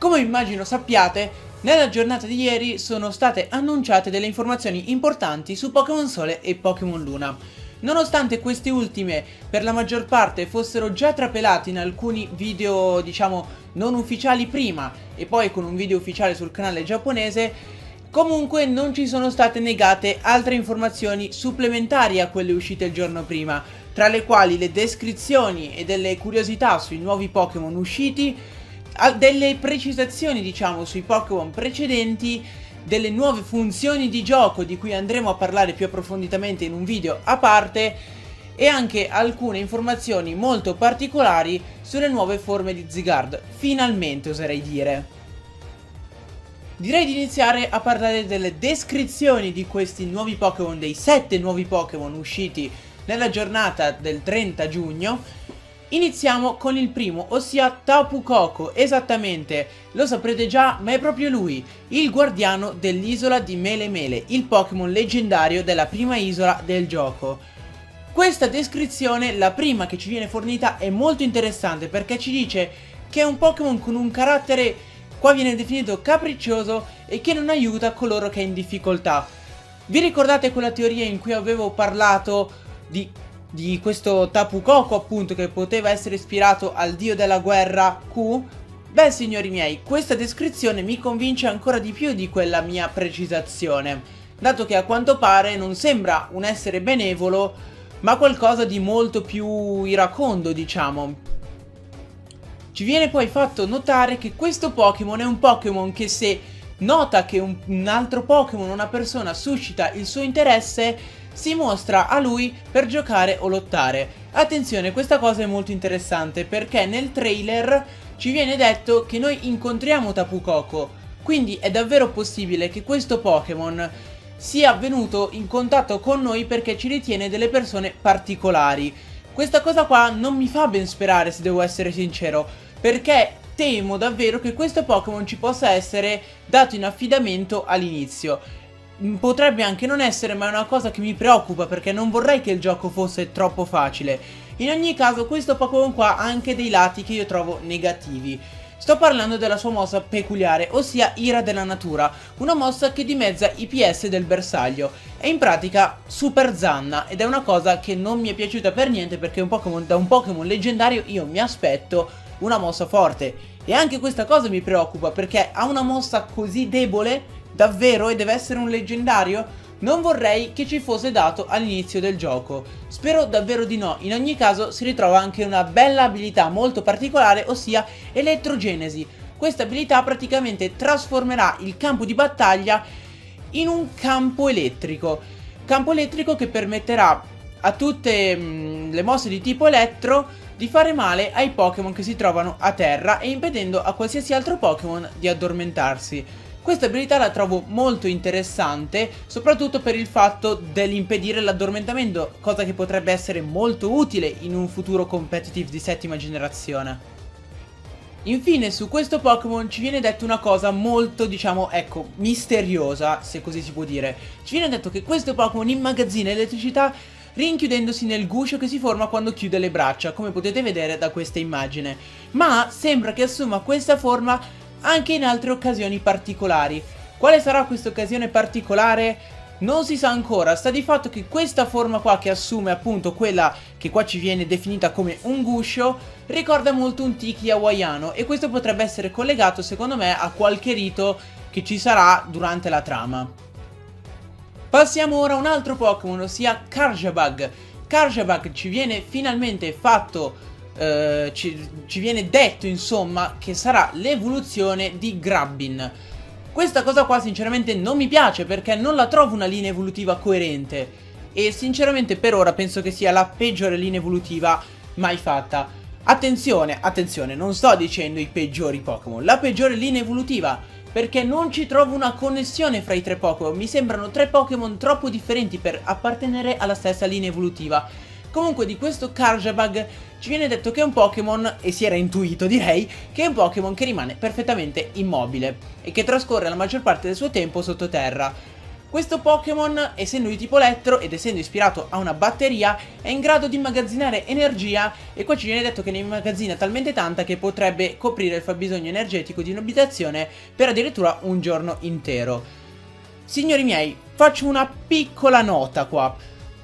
Come immagino sappiate, nella giornata di ieri sono state annunciate delle informazioni importanti su Pokémon Sole e Pokémon Luna. Nonostante queste ultime per la maggior parte fossero già trapelate in alcuni video non ufficiali prima e poi con un video ufficiale sul canale giapponese, comunque non ci sono state negate altre informazioni supplementari a quelle uscite il giorno prima, tra le quali le descrizioni e delle curiosità sui nuovi Pokémon usciti, delle precisazioni sui Pokémon precedenti, delle nuove funzioni di gioco di cui andremo a parlare più approfonditamente in un video a parte, e anche alcune informazioni molto particolari sulle nuove forme di Zygarde, finalmente oserei dire. Direi di iniziare a parlare delle descrizioni di questi nuovi Pokémon, dei 7 nuovi Pokémon usciti nella giornata del 30 giugno. Iniziamo con il primo, ossia Tapu Koko. Esattamente, lo saprete già, ma è proprio lui, il guardiano dell'isola di Mele Mele, il Pokémon leggendario della prima isola del gioco. Questa descrizione, la prima che ci viene fornita, è molto interessante perché ci dice che è un Pokémon con un carattere, qua viene definito capriccioso, e che non aiuta coloro che è in difficoltà. Vi ricordate quella teoria in cui avevo parlato di questo Tapu Koko, appunto, che poteva essere ispirato al dio della guerra Q? Beh, signori miei, questa descrizione mi convince ancora di più di quella mia precisazione, dato che a quanto pare non sembra un essere benevolo, ma qualcosa di molto più iracondo, diciamo. Ci viene poi fatto notare che questo Pokémon è un Pokémon che, se nota che un altro Pokémon, una persona, suscita il suo interesse, si mostra a lui per giocare o lottare. Attenzione, questa cosa è molto interessante perché nel trailer ci viene detto che noi incontriamo Tapu Koko, quindi è davvero possibile che questo Pokémon sia venuto in contatto con noi perché ci ritiene delle persone particolari. Questa cosa qua non mi fa ben sperare, se devo essere sincero, perché temo davvero che questo Pokémon ci possa essere dato in affidamento all'inizio. Potrebbe anche non essere, ma è una cosa che mi preoccupa perché non vorrei che il gioco fosse troppo facile. In ogni caso, questo Pokémon qua ha anche dei lati che io trovo negativi. Sto parlando della sua mossa peculiare, ossia Ira della Natura, una mossa che dimezza i PS del bersaglio. È in pratica super zanna ed è una cosa che non mi è piaciuta per niente perché da un Pokémon leggendario io mi aspetto una mossa forte. E anche questa cosa mi preoccupa perché ha una mossa così debole, davvero, e deve essere un leggendario? Non vorrei che ci fosse dato all'inizio del gioco. Spero davvero di no. In ogni caso si ritrova anche una bella abilità molto particolare, ossia Elettrogenesi. Questa abilità praticamente trasformerà il campo di battaglia in un campo elettrico. Campo elettrico che permetterà a tutte le mosse di tipo elettro di fare male ai Pokémon che si trovano a terra e impedendo a qualsiasi altro Pokémon di addormentarsi. Questa abilità la trovo molto interessante, soprattutto per il fatto dell'impedire l'addormentamento, cosa che potrebbe essere molto utile in un futuro competitive di 7ª generazione. Infine, su questo Pokémon ci viene detto una cosa molto, misteriosa, se così si può dire. Ci viene detto che questo Pokémon immagazzina elettricità rinchiudendosi nel guscio che si forma quando chiude le braccia, come potete vedere da questa immagine. Ma sembra che assuma questa forma anche in altre occasioni particolari. Quale sarà questa occasione particolare? Non si sa ancora. Sta di fatto che questa forma qua, che assume appunto quella che qua ci viene definita come un guscio, ricorda molto un tiki hawaiano, e questo potrebbe essere collegato secondo me a qualche rito che ci sarà durante la trama. Passiamo ora a un altro Pokémon, ossia Karjabag. Karjabag ci viene finalmente fatto ci viene detto, insomma, che sarà l'evoluzione di Grabbin. Questa cosa qua sinceramente non mi piace perché non la trovo una linea evolutiva coerente e sinceramente per ora penso che sia la peggiore linea evolutiva mai fatta. Attenzione, attenzione, non sto dicendo i peggiori Pokémon, la peggiore linea evolutiva, perché non ci trovo una connessione fra i tre Pokémon. Mi sembrano tre Pokémon troppo differenti per appartenere alla stessa linea evolutiva. Comunque di questo Karjabag ci viene detto che è un Pokémon, e si era intuito direi, che è un Pokémon che rimane perfettamente immobile e che trascorre la maggior parte del suo tempo sottoterra. Questo Pokémon, essendo di tipo elettro ed essendo ispirato a una batteria, è in grado di immagazzinare energia e qua ci viene detto che ne immagazzina talmente tanta che potrebbe coprire il fabbisogno energetico di un'abitazione per addirittura un giorno intero. Signori miei, faccio una piccola nota qua.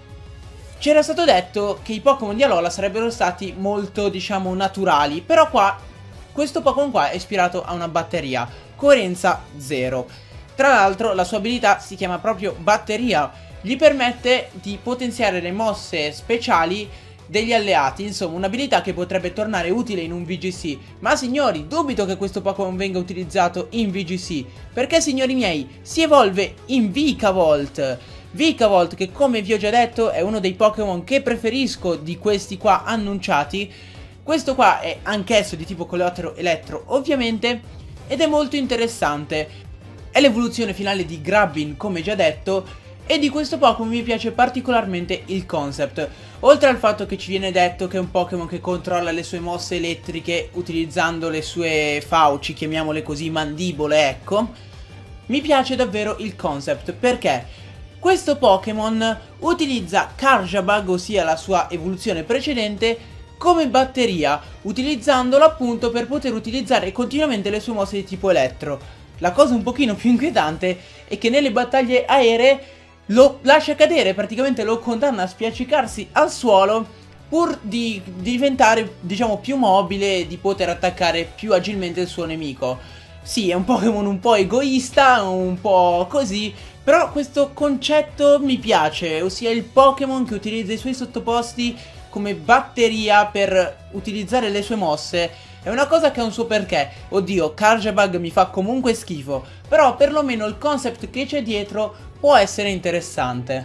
C'era stato detto che i Pokémon di Alola sarebbero stati molto, diciamo, naturali, però qua, questo Pokémon qua è ispirato a una batteria, coerenza 0. Tra l'altro la sua abilità si chiama proprio batteria, gli permette di potenziare le mosse speciali degli alleati, insomma un'abilità che potrebbe tornare utile in un VGC. Ma signori, dubito che questo Pokémon venga utilizzato in VGC, perché signori miei, si evolve in Vikavolt. Vikavolt, che come vi ho già detto è uno dei Pokémon che preferisco di questi qua annunciati. Questo qua è anch'esso di tipo coleottero elettro ovviamente, ed è molto interessante. È l'evoluzione finale di Grubbin, come già detto, e di questo Pokémon mi piace particolarmente il concept. Oltre al fatto che ci viene detto che è un Pokémon che controlla le sue mosse elettriche utilizzando le sue fauci, chiamiamole così, mandibole, ecco, mi piace davvero il concept, perché questo Pokémon utilizza Karjabag, ossia la sua evoluzione precedente, come batteria, utilizzandolo appunto per poter utilizzare continuamente le sue mosse di tipo elettro. La cosa un pochino più inquietante è che nelle battaglie aeree lo lascia cadere, praticamente lo condanna a spiaccicarsi al suolo pur di diventare, diciamo, più mobile e di poter attaccare più agilmente il suo nemico. Sì, è un Pokémon un po' egoista, un po' così, però questo concetto mi piace, ossia il Pokémon che utilizza i suoi sottoposti come batteria per utilizzare le sue mosse. È una cosa che ha un suo perché. Oddio, Karjabag mi fa comunque schifo, però perlomeno il concept che c'è dietro può essere interessante.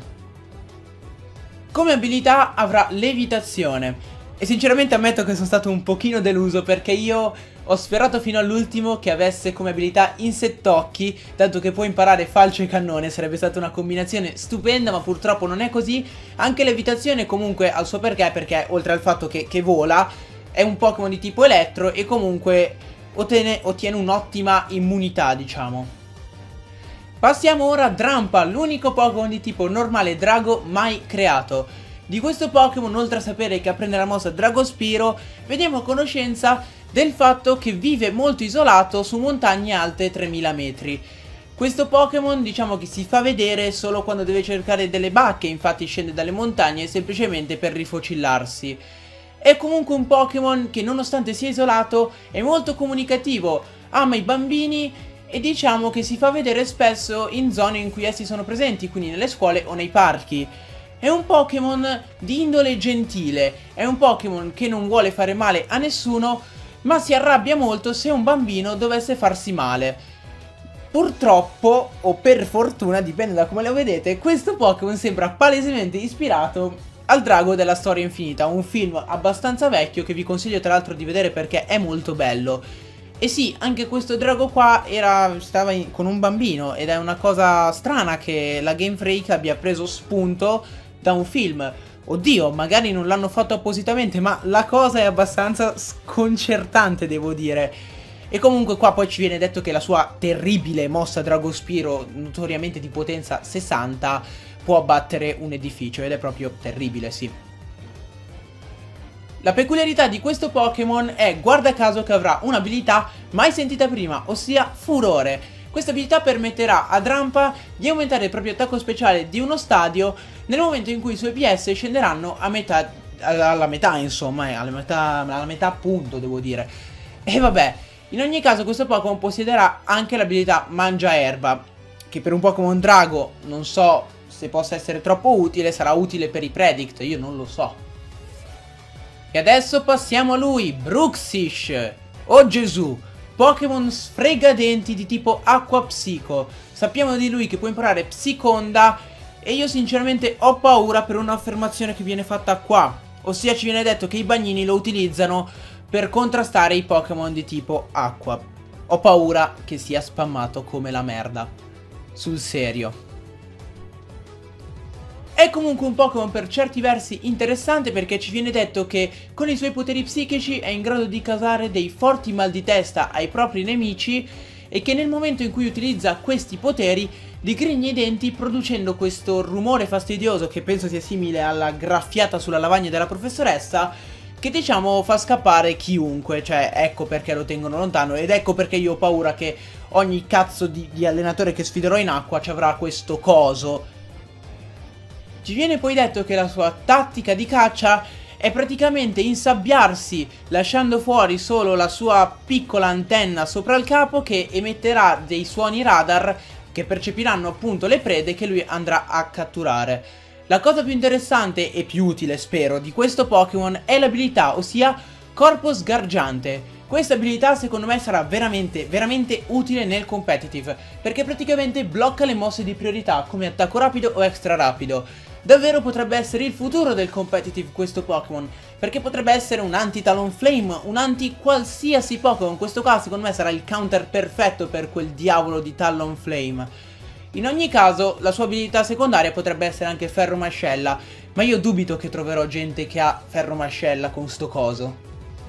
Come abilità avrà levitazione, e sinceramente ammetto che sono stato un pochino deluso, perché io ho sperato fino all'ultimo che avesse come abilità insettocchi, dato che può imparare falce e cannone, sarebbe stata una combinazione stupenda, ma purtroppo non è così. Anche levitazione comunque ha il suo perché oltre al fatto che vola, è un Pokémon di tipo elettro e comunque ottiene un'ottima immunità, diciamo. Passiamo ora a Drampa, l'unico Pokémon di tipo normale drago mai creato. Di questo Pokémon, oltre a sapere che apprende la mossa Dragospiro, vediamo conoscenza del fatto che vive molto isolato su montagne alte 3000 metri. Questo Pokémon, diciamo che si fa vedere solo quando deve cercare delle bacche, infatti scende dalle montagne semplicemente per rifocillarsi. È comunque un Pokémon che, nonostante sia isolato, è molto comunicativo, ama i bambini e diciamo che si fa vedere spesso in zone in cui essi sono presenti, quindi nelle scuole o nei parchi. È un Pokémon di indole gentile, è un Pokémon che non vuole fare male a nessuno, ma si arrabbia molto se un bambino dovesse farsi male. Purtroppo, o per fortuna, dipende da come lo vedete, questo Pokémon sembra palesemente ispirato al Drago della Storia Infinita, un film abbastanza vecchio che vi consiglio tra l'altro di vedere perché è molto bello. E sì, anche questo drago qua stava con un bambino, ed è una cosa strana che la Game Freak abbia preso spunto da un film. Oddio, magari non l'hanno fatto appositamente, ma la cosa è abbastanza sconcertante, devo dire. E comunque qua poi ci viene detto che la sua terribile mossa Dragospiro, notoriamente di potenza 60, può abbattere un edificio, ed è proprio terribile, sì. La peculiarità di questo Pokémon è, guarda caso, che avrà un'abilità mai sentita prima, ossia Furore. Questa abilità permetterà a Drampa di aumentare il proprio attacco speciale di uno stadio nel momento in cui i suoi PS scenderanno a metà, alla metà insomma, alla metà appunto, devo dire. E vabbè, in ogni caso questo Pokémon possederà anche l'abilità Mangia Erba, che per un Pokémon Drago non so se possa essere troppo utile, sarà utile per i Predict, io non lo so. E adesso passiamo a lui, Bruxish. Oh Gesù, Pokémon sfregadenti di tipo Acqua Psico. Sappiamo di lui che può imparare Psiconda e io sinceramente ho paura per un'affermazione che viene fatta qua. Ossia ci viene detto che i bagnini lo utilizzano per contrastare i Pokémon di tipo Acqua. Ho paura che sia spammato come la merda. Sul serio. È comunque un Pokémon per certi versi interessante perché ci viene detto che con i suoi poteri psichici è in grado di causare dei forti mal di testa ai propri nemici e che nel momento in cui utilizza questi poteri digrigna i denti producendo questo rumore fastidioso che penso sia simile alla graffiata sulla lavagna della professoressa, che diciamo fa scappare chiunque. Cioè ecco perché lo tengono lontano ed ecco perché io ho paura che ogni cazzo di allenatore che sfiderò in acqua ci avrà questo coso. Ci viene poi detto che la sua tattica di caccia è praticamente insabbiarsi lasciando fuori solo la sua piccola antenna sopra il capo che emetterà dei suoni radar che percepiranno appunto le prede che lui andrà a catturare. La cosa più interessante e più utile, spero, di questo Pokémon è l'abilità, ossia Corpo Sgargiante. Questa abilità secondo me sarà veramente utile nel competitive, perché praticamente blocca le mosse di priorità come attacco rapido o extra rapido. Davvero potrebbe essere il futuro del competitive questo Pokémon, perché potrebbe essere un anti-Talonflame, un anti-qualsiasi Pokémon. In questo caso secondo me sarà il counter perfetto per quel diavolo di Talonflame. In ogni caso la sua abilità secondaria potrebbe essere anche Ferro Mascella, ma io dubito che troverò gente che ha Ferro Mascella con sto coso.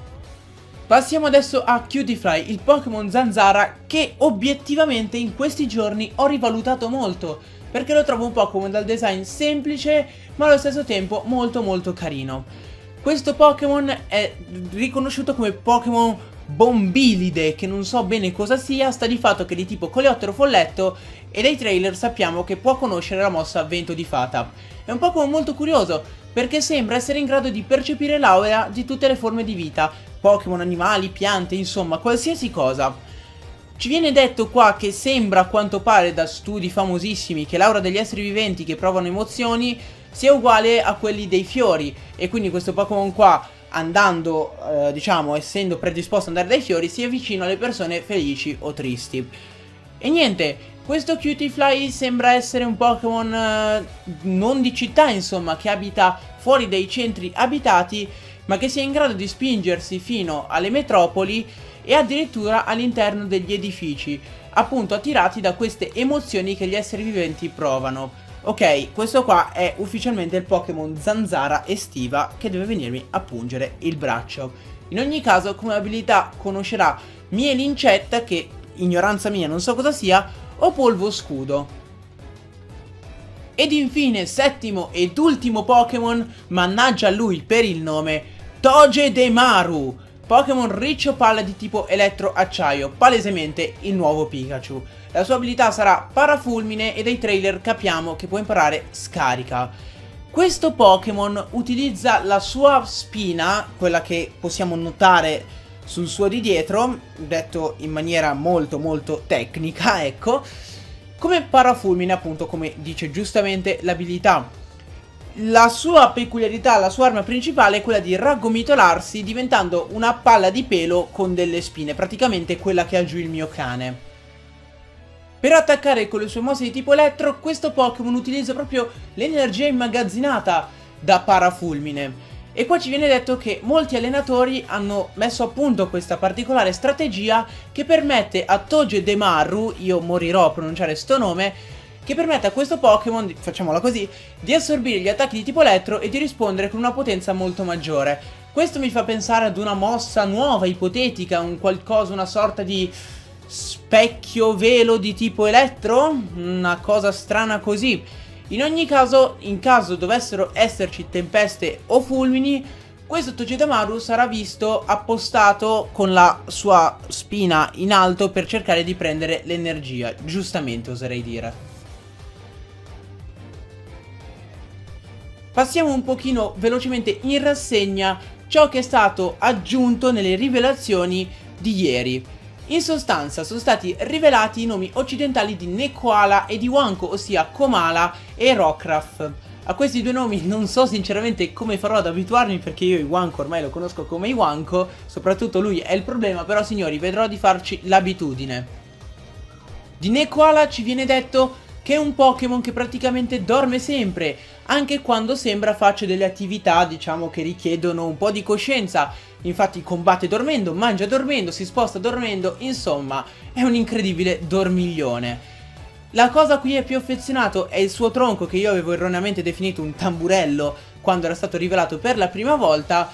Passiamo adesso a Cutiefly, il Pokémon Zanzara che obiettivamente in questi giorni ho rivalutato molto, perché lo trovo un Pokémon dal design semplice ma allo stesso tempo molto carino. Questo Pokémon è riconosciuto come Pokémon Bombilide, che non so bene cosa sia, sta di fatto che è di tipo Coleottero Folletto e dai trailer sappiamo che può conoscere la mossa Vento di Fata. È un Pokémon molto curioso perché sembra essere in grado di percepire l'aura di tutte le forme di vita, Pokémon, animali, piante, insomma qualsiasi cosa. Ci viene detto qua che sembra a quanto pare da studi famosissimi che l'aura degli esseri viventi che provano emozioni sia uguale a quelli dei fiori e quindi questo Pokémon qua andando, diciamo, essendo predisposto ad andare dai fiori si avvicina alle persone felici o tristi. E niente, questo Cutiefly sembra essere un Pokémon non di città, insomma, che abita fuori dai centri abitati ma che sia in grado di spingersi fino alle metropoli e addirittura all'interno degli edifici, appunto attirati da queste emozioni che gli esseri viventi provano. Ok, questo qua è ufficialmente il Pokémon Zanzara estiva che deve venirmi a pungere il braccio. In ogni caso, come abilità conoscerà Mielincetta, che ignoranza mia non so cosa sia, o Polvo Scudo. Ed infine, settimo ed ultimo Pokémon, mannaggia a lui per il nome, Togedemaru, Pokémon Riccio Palla di tipo Elettro Acciaio, palesemente il nuovo Pikachu. La sua abilità sarà Parafulmine e dai trailer capiamo che può imparare Scarica. Questo Pokémon utilizza la sua spina, quella che possiamo notare sul suo di dietro, detto in maniera molto tecnica, ecco, come Parafulmine, appunto, come dice giustamente l'abilità. La sua peculiarità, la sua arma principale è quella di raggomitolarsi diventando una palla di pelo con delle spine, praticamente quella che ha giù il mio cane. Per attaccare con le sue mosse di tipo elettro, questo Pokémon utilizza proprio l'energia immagazzinata da Parafulmine. E qua ci viene detto che molti allenatori hanno messo a punto questa particolare strategia che permette a Togedemaru, io morirò a pronunciare sto nome, che permette a questo Pokémon, facciamola così, di assorbire gli attacchi di tipo elettro e di rispondere con una potenza molto maggiore. Questo mi fa pensare ad una mossa nuova, ipotetica, un qualcosa, una sorta di specchio velo di tipo elettro, una cosa strana così. In ogni caso, in caso dovessero esserci tempeste o fulmini, questo Togedemaru sarà visto appostato con la sua spina in alto per cercare di prendere l'energia, giustamente oserei dire. Passiamo un pochino velocemente in rassegna ciò che è stato aggiunto nelle rivelazioni di ieri. In sostanza sono stati rivelati i nomi occidentali di Nekoala e di Wanko, ossia Komala e Rockruff. A questi due nomi non so sinceramente come farò ad abituarmi, perché io Iwanko ormai lo conosco come Iwanko, soprattutto lui è il problema, però signori vedrò di farci l'abitudine. Di Nekoala ci viene detto che è un Pokémon che praticamente dorme sempre, anche quando sembra faccia delle attività, diciamo, che richiedono un po' di coscienza. Infatti combatte dormendo, mangia dormendo, si sposta dormendo, insomma, è un incredibile dormiglione. La cosa a cui è più affezionato è il suo tronco, che io avevo erroneamente definito un tamburello quando era stato rivelato per la prima volta,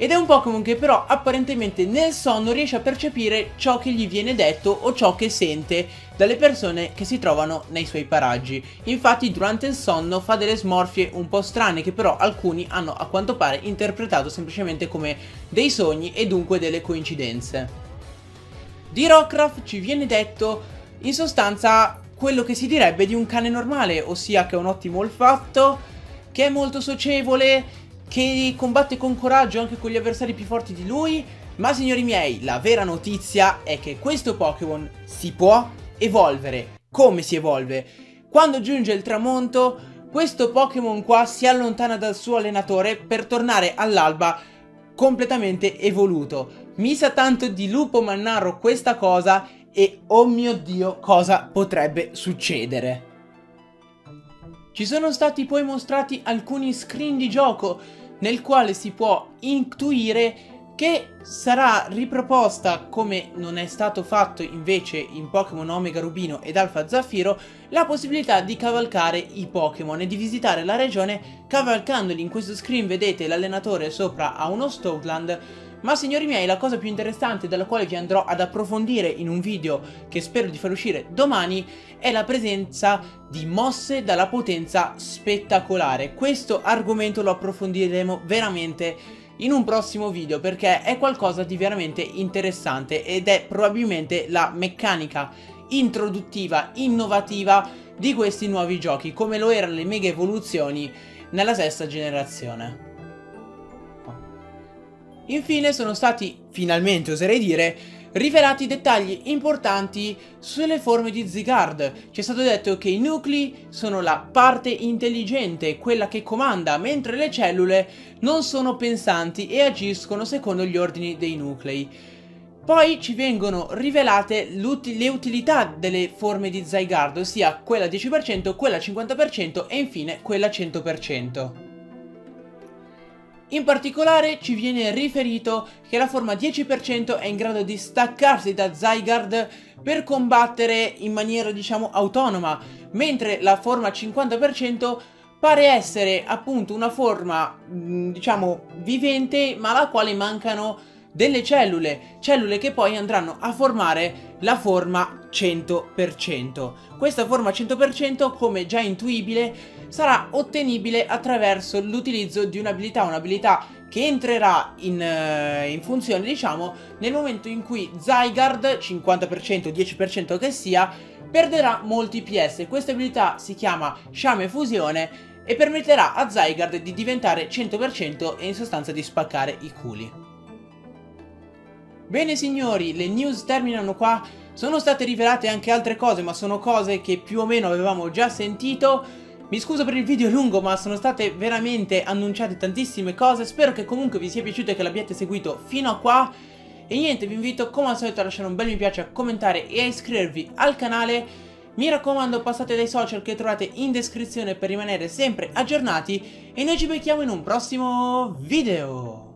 ed è un Pokémon che però apparentemente nel sonno riesce a percepire ciò che gli viene detto o ciò che sente dalle persone che si trovano nei suoi paraggi. Infatti durante il sonno fa delle smorfie un po' strane che però alcuni hanno a quanto pare interpretato semplicemente come dei sogni e dunque delle coincidenze. Di Rockruff ci viene detto in sostanza quello che si direbbe di un cane normale, ossia che ha un ottimo olfatto, che è molto socievole, che combatte con coraggio anche con gli avversari più forti di lui. Ma signori miei, la vera notizia è che questo Pokémon si può evolvere. Come si evolve? Quando giunge il tramonto, questo Pokémon qua si allontana dal suo allenatore per tornare all'alba completamente evoluto. Mi sa tanto di Lupo Mannaro questa cosa e oh mio Dio cosa potrebbe succedere. Ci sono stati poi mostrati alcuni screen di gioco nel quale si può intuire che sarà riproposta, come non è stato fatto invece in Pokémon Omega Rubino ed Alfa Zaffiro, la possibilità di cavalcare i Pokémon e di visitare la regione cavalcandoli. In questo screen vedete l'allenatore sopra a uno Stoutland. Ma signori miei, la cosa più interessante della quale vi andrò ad approfondire in un video che spero di far uscire domani è la presenza di mosse dalla potenza spettacolare. Questo argomento lo approfondiremo veramente in un prossimo video perché è qualcosa di veramente interessante ed è probabilmente la meccanica introduttiva, innovativa di questi nuovi giochi, come lo erano le mega evoluzioni nella sesta generazione. Infine sono stati, finalmente oserei dire, rivelati dettagli importanti sulle forme di Zygarde. Ci è stato detto che i nuclei sono la parte intelligente, quella che comanda, mentre le cellule non sono pensanti e agiscono secondo gli ordini dei nuclei. Poi ci vengono rivelate le utilità delle forme di Zygarde, ossia quella 10%, quella 50% e infine quella 100%. In particolare ci viene riferito che la forma 10% è in grado di staccarsi da Zygarde per combattere in maniera diciamo autonoma, mentre la forma 50% pare essere appunto una forma diciamo vivente ma alla quale mancano delle cellule che poi andranno a formare la forma 100%. Questa forma 100%, come già intuibile, sarà ottenibile attraverso l'utilizzo di un'abilità che entrerà in funzione, diciamo, nel momento in cui Zygarde, 50%, 10% che sia, perderà molti PS. Questa abilità si chiama Sciame Fusione e permetterà a Zygarde di diventare 100% e in sostanza di spaccare i culi. Bene signori, le news terminano qua. Sono state rivelate anche altre cose, ma sono cose che più o meno avevamo già sentito. Mi scuso per il video lungo, ma sono state veramente annunciate tantissime cose. Spero che comunque vi sia piaciuto e che l'abbiate seguito fino a qua. E niente, vi invito come al solito a lasciare un bel mi piace, a commentare e a iscrivervi al canale. Mi raccomando, passate dai social che trovate in descrizione per rimanere sempre aggiornati. E noi ci becchiamo in un prossimo video.